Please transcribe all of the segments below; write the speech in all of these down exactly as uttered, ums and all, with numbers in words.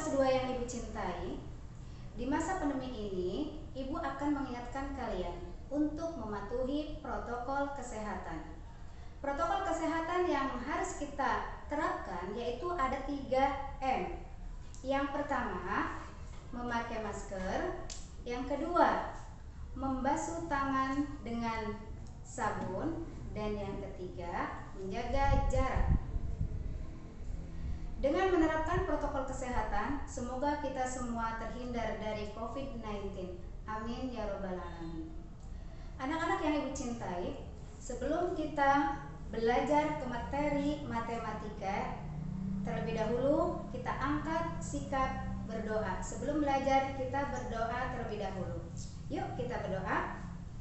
kelas dua yang Ibu cintai, di masa pandemi ini, Ibu akan mengingatkan kalian untuk mematuhi protokol kesehatan. Protokol kesehatan yang harus kita terapkan yaitu ada tiga M. Yang pertama, memakai masker. Yang kedua, membasuh tangan dengan sabun. Dan yang ketiga, menjaga jarak. Dengan menerapkan protokol kesehatan, semoga kita semua terhindar dari covid sembilan belas. Amin ya robbal alamin. Anak-anak yang Ibu cintai, sebelum kita belajar ke materi matematika, terlebih dahulu kita angkat sikap berdoa. Sebelum belajar, kita berdoa terlebih dahulu. Yuk kita berdoa.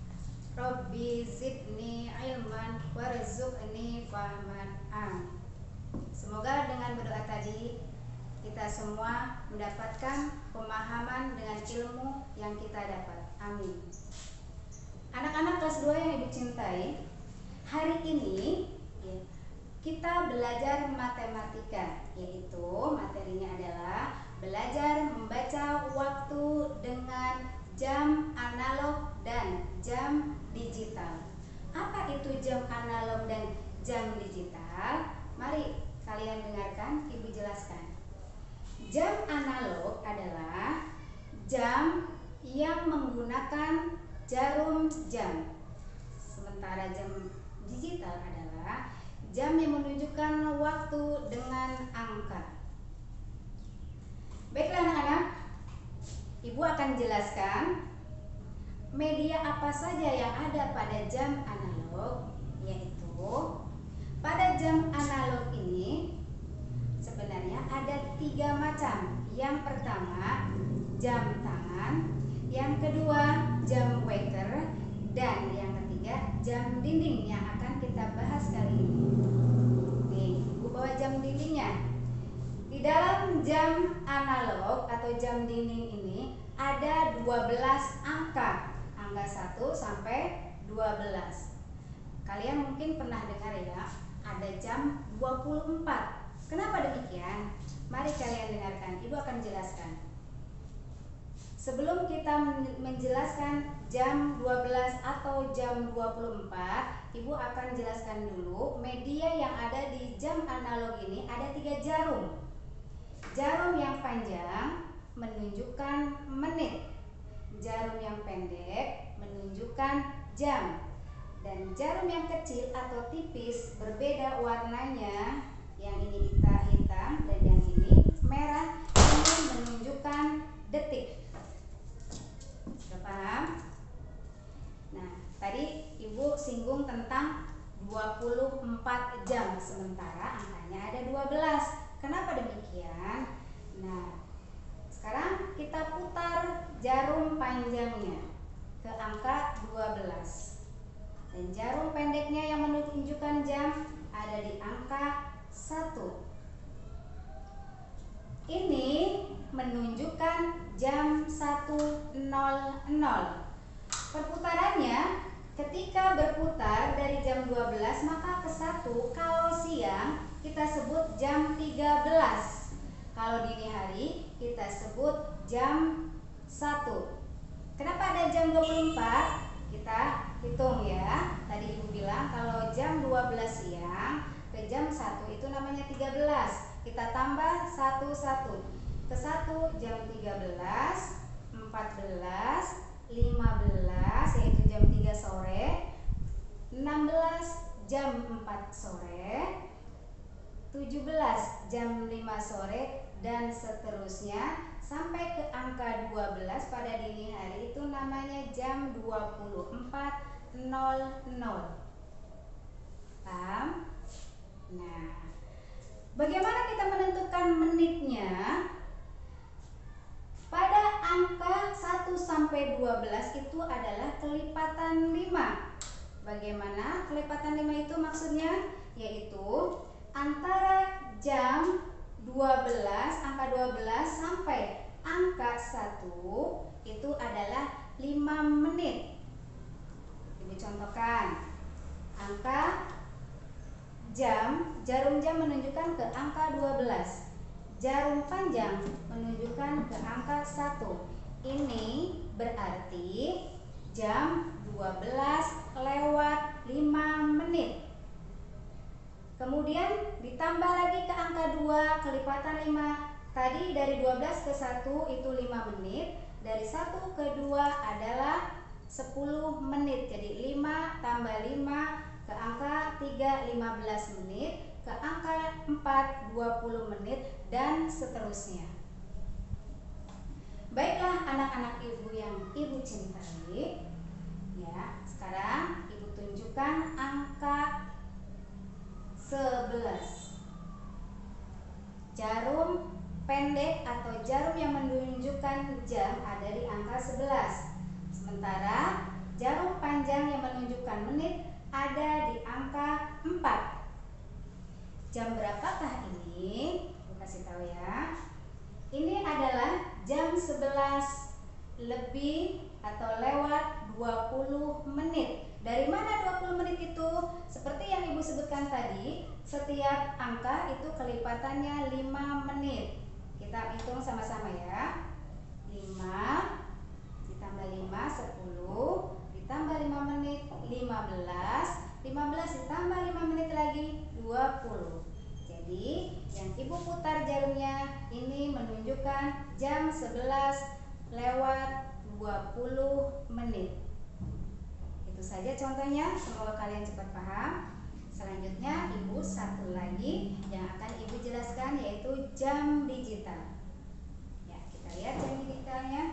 Robbi zidni ilman warzuqni fahman. Amin. Semoga dengan berdoa tadi kita semua mendapatkan pemahaman dengan ilmu yang kita dapat. Amin. Anak-anak kelas dua yang Ibu cintai, hari ini ya, kita belajar matematika, yaitu materinya adalah belajar membaca waktu dengan jam analog dan jam digital. Apa itu jam analog dan jam digital? Mari kalian dengarkan, Ibu jelaskan. Jam analog adalah jam yang menggunakan jarum jam. Sementara jam digital adalah jam yang menunjukkan waktu dengan angka. Baiklah anak-anak, Ibu akan jelaskan media apa saja yang ada pada jam analog, yaitu pada jam analog ini sebenarnya ada tiga macam. Yang pertama, jam tangan. Yang kedua, jam waker. Dan yang ketiga, jam dinding yang akan kita bahas kali ini. Nih, Ibu bawa jam dindingnya. Di dalam jam analog atau jam dinding ini ada dua belas angka. Angka satu sampai dua belas. Kalian mungkin pernah dengar ya, ada jam dua puluh empat. Kenapa demikian? Mari kalian dengarkan, Ibu akan jelaskan. Sebelum kita menjelaskan jam dua belas atau jam dua puluh empat, Ibu akan jelaskan dulu media yang ada di jam analog ini ada tiga jarum. Jarum yang panjang menunjukkan menit. Jarum yang pendek menunjukkan jam. Dan jarum yang kecil atau tipis berbeda warnanya. Yang ini hitam dan yang ini merah, ini menunjukkan detik. Sudah paham? Nah, tadi Ibu singgung tentang dua puluh empat jam, sementara angkanya ada dua belas. Kenapa demikian? Nah, sekarang kita putar jarum panjangnya ke angka dua belas. Dan jarum pendeknya yang menunjukkan jam ada di angka satu. Ini menunjukkan jam satu nol nol. Perputarannya ketika berputar dari jam dua belas maka ke satu. Kalau siang kita sebut jam tiga belas. Kalau dini hari kita sebut jam satu. Kenapa ada jam dua puluh empat? Kita hitung ya. Tadi Ibu bilang kalau jam dua belas siang ke jam satu itu namanya tiga belas. Kita tambah satu satu. Ke satu jam tiga belas, empat belas, lima belas yaitu jam tiga sore, enam belas jam empat sore, tujuh belas jam lima sore dan seterusnya sampai ke angka dua belas pada dini hari itu namanya jam dua puluh empat nol nol. Paham? Nah, bagaimana kita menentukan menitnya? Pada angka satu sampai dua belas itu adalah kelipatan lima. Bagaimana kelipatan lima itu maksudnya? Yaitu antara jam dua belas, angka dua belas sampai angka satu itu adalah lima menit. Ibu contohkan. Angka jam, jarum jam menunjukkan ke angka dua belas. jarum panjang menunjukkan ke angka satu. Ini berarti jam dua belas lewat lima menit. Kemudian ditambah lagi ke angka dua, kelipatan lima. Tadi dari dua belas ke satu itu lima menit. Dari satu ke dua adalah sepuluh menit. Jadi lima tambah lima ke angka tiga, lima belas menit. Ke angka empat, dua puluh menit, dan seterusnya. Baiklah anak-anak ibu yang ibu cintai, ya, sekarang ibu tunjukkan angka sebelas. Jarum pendek atau jarum yang menunjukkan jam ada di angka sebelas. Sementara jarum panjang yang menunjukkan menit ada di angka empat. Jam berapakah ini? Aku kasih tahu ya. Ini adalah jam sebelas lebih atau lewat dua puluh menit. Dari mana dua puluh menit itu? Seperti yang ibu sebutkan tadi, setiap angka itu kelipatannya lima menit. Kita hitung sama-sama ya. lima ditambah lima, sepuluh, ditambah lima menit, lima belas, lima belas ditambah lima menit lagi, dua puluh. Jadi yang ibu putar jarumnya ini menunjukkan jam sebelas lewat dua puluh menit. Itu saja contohnya, semoga kalian cepat paham. Selanjutnya ibu satu lagi yang akan ibu jelaskan, yaitu jam digital. Ya, kita lihat jam digitalnya.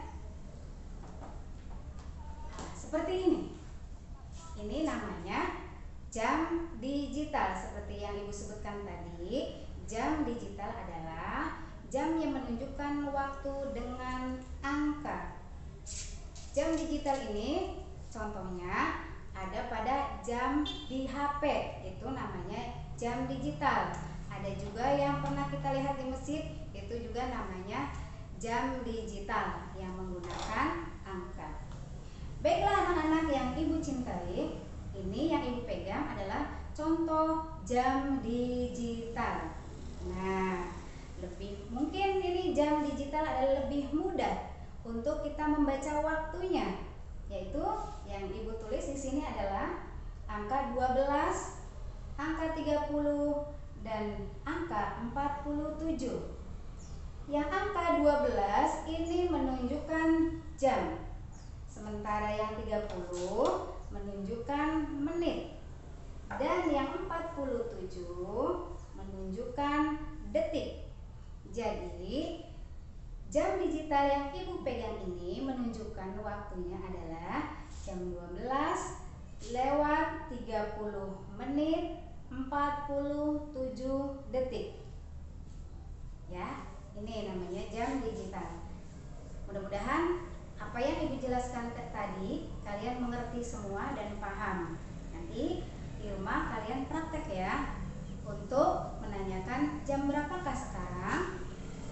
Seperti ini. Ini namanya jam digital. Seperti yang ibu sebutkan tadi, jam digital adalah jam yang menunjukkan waktu dengan angka. Jam digital ini contohnya ada pada jam di H P, itu namanya jam digital. Ada juga yang pernah kita lihat di masjid, itu juga namanya jam digital yang menggunakan angka. Baiklah anak-anak yang ibu cintai, ini yang ibu pegang adalah contoh jam digital. Nah, lebih mungkin ini jam digital adalah lebih mudah untuk kita membaca waktunya, yaitu yang ibu tulis di sini adalah angka dua belas, angka tiga puluh, dan angka empat puluh tujuh. Yang angka dua belas ini menunjukkan jam, sementara yang tiga puluh menunjukkan menit, dan yang empat puluh tujuh menunjukkan detik. Jadi jam digital yang ibu pegang ini menunjukkan waktunya adalah jam dua belas lewat tiga puluh menit empat puluh tujuh detik. Ya, ini namanya jam digital. Mudah-mudahan apa yang ibu jelaskan tadi kalian mengerti semua dan paham. Nanti di rumah kalian praktek ya, untuk menanyakan jam berapakah sekarang.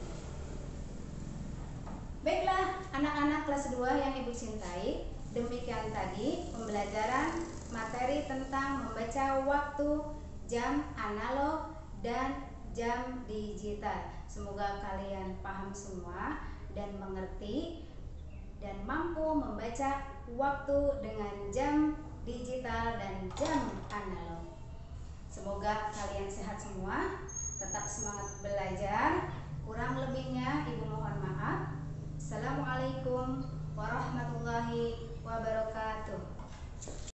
Baiklah anak-anak kelas dua yang ibu cintai, demikian tadi pembelajaran materi tentang membaca waktu, jam analog dan jam digital. Semoga kalian paham semua dan mengerti dan mampu membaca waktu dengan jam digital dan jam analog. Semoga kalian sehat semua, tetap semangat belajar. Kurang lebihnya ibu mohon maaf. Assalamualaikum warahmatullahi wabarakatuh.